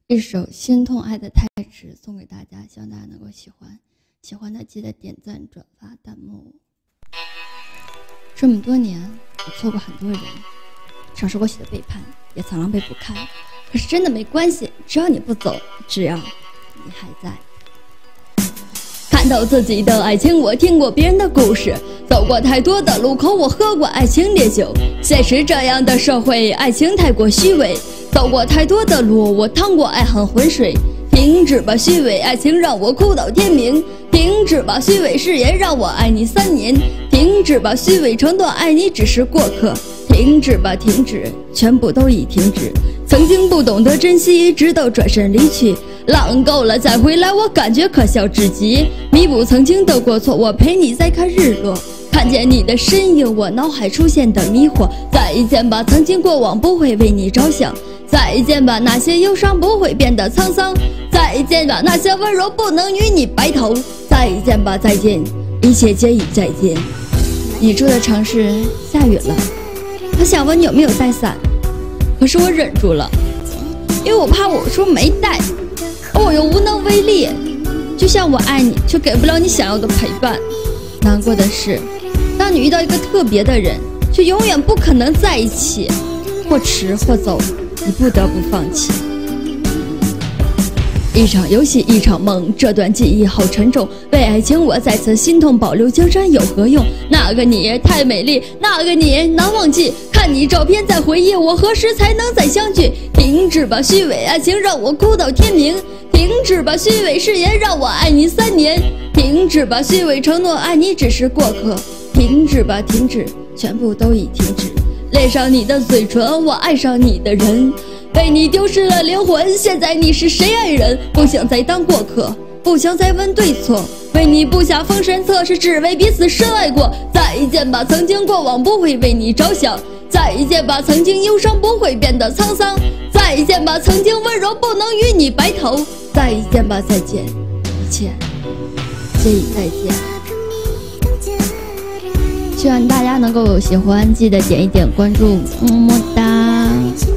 一首《心痛爱的太迟》送给大家，希望大家能够喜欢。喜欢的记得点赞、转发、弹幕。这么多年，我错过很多人，尝试过许多背叛，也曾狼狈不堪。可是真的没关系，只要你不走，只要你还在。看透自己的爱情，我听过别人的故事，走过太多的路口，我喝过爱情烈酒。现实这样的社会，爱情太过虚伪。走过太多的路，我趟过爱恨浑水。停止吧虚伪，爱情让我哭到天明。停止吧虚伪誓言，让我爱你3年。停止吧虚伪承诺，爱你只是过客。停止吧停止，全部都已停止。曾经不懂得珍惜，直到转身离去。浪够了再回来，我感觉可笑至极。弥补曾经的过错，我陪你再看日落。看见你的身影，我脑海出现的迷惑。再见吧曾经过往，不会为你着想。再见吧那些忧伤，不会变得沧桑。再见吧那些温柔，不能与你白头。再见吧再见，一切皆已再见。你住的城市下雨了，我想问你有没有带伞，可是我忍住了，因为我怕我说没带，而我又无能为力。就像我爱你，却给不了你想要的陪伴。难过的是，当你遇到一个特别的人，却永远不可能在一起，或迟或走，你不得不放弃。一场游戏一场梦，这段记忆好沉重。为爱情我再次心痛，保留江山有何用？那个你太美丽，那个你难忘记。看你照片再回忆，我何时才能再相聚？停止吧虚伪，爱情让我哭到天明。停止吧虚伪誓言，让我爱你3年。停止吧虚伪承诺，爱你只是过客。停止吧停止，全部都已停止。恋上你的嘴唇，我爱上你的人。为你丢失了灵魂，现在你是谁爱人？不想再当过客，不想再问对错。为你布下封神策，是只为彼此深爱过。再见吧曾经过往，不会为你着想。再见吧曾经忧伤，不会变得沧桑。再见吧曾经温柔，不能与你白头。再见吧再见，一切皆已再见。希望大家能够喜欢，记得点一点关注，么么哒。